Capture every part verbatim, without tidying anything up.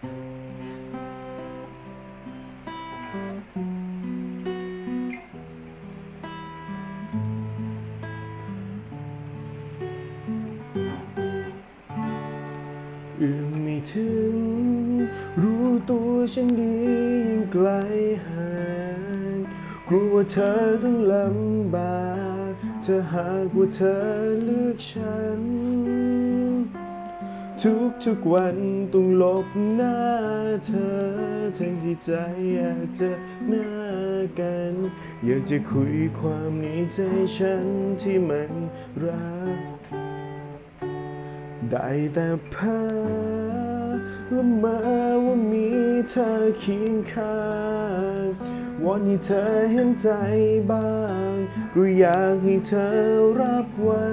เอื้อมไม่ถึงรู้ตัวฉันดียิ่งไกลห่างกลัวว่าเธอต้องลำบากเธอหากว่าเธอเลือกฉันทุกทุกวันต้องลบหน้าเธอทั้งที่ใจอยากเจอหน้ากันอยากจะคุยความในใจฉันที่มันรักได้แต่เพ้อละเมอว่ามีเธอเคียงข้างวอนให้เธอเห็นใจบ้างก็อยากให้เธอรับไว้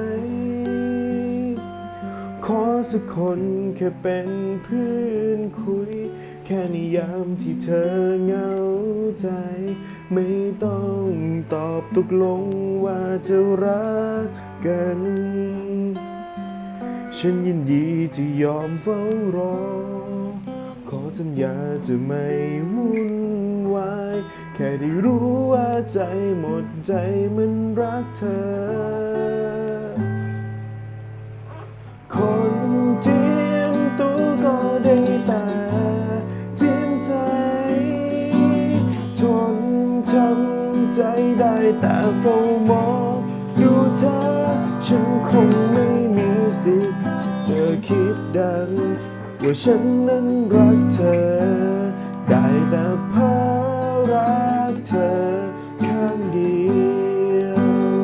ขอสักคนแค่เป็นเพื่อนคุยแค่ในยามที่เธอเหงาใจไม่ต้องตอบตกลงว่าจะรักกันฉันยินดีจะยอมเฝ้ารอขอสัญญาจะไม่วุ่นวายแค่ได้รู้ว่าใจหมดใจมันรักเธอคนเจียมตัวก็ได้แต่เจียมใจทนทำใจได้แต่เฝ้ามองดูเธอฉันคงไม่มีสิทธิ์จะคิดดังว่าฉันนั้นรักเธอได้แต่เพ้อรักเธอข้างเดียว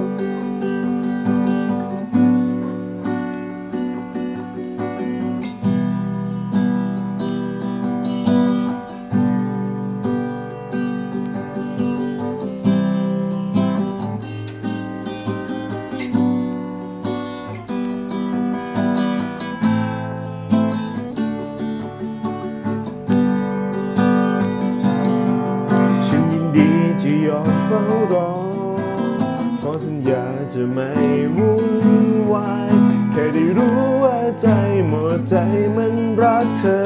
จะยอมเฝ้ารอขอสัญญาจะไม่วุ่นวายแค่ได้รู้ว่าใจหมดใจมันรักเธอ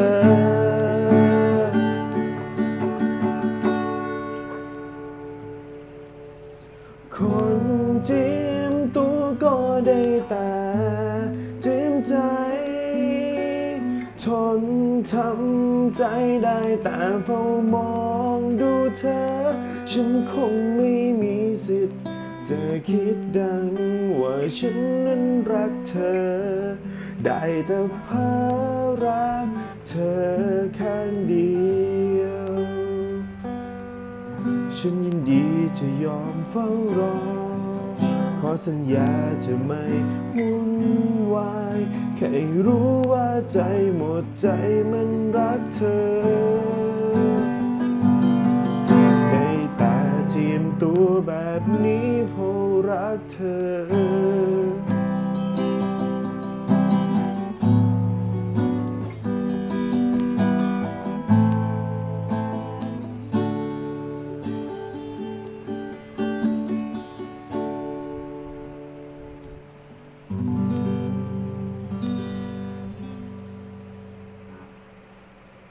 คนเจียมตัวก็ได้แต่เจียมใจทนทำใจได้แต่เฝ้ามองดูเธอฉันคงไม่มีสิทธิ์จะคิดดังว่าฉันนั้นรักเธอได้แต่เพ้อรักเธอข้างเดียวฉันยินดีจะยอมเฝ้ารอขอสัญญาจะไม่วุ่นวายแค่รู้ว่าใจหมดใจมันรักเธอได้แต่เจียมตัวแบบนี้เพราะรักเธอ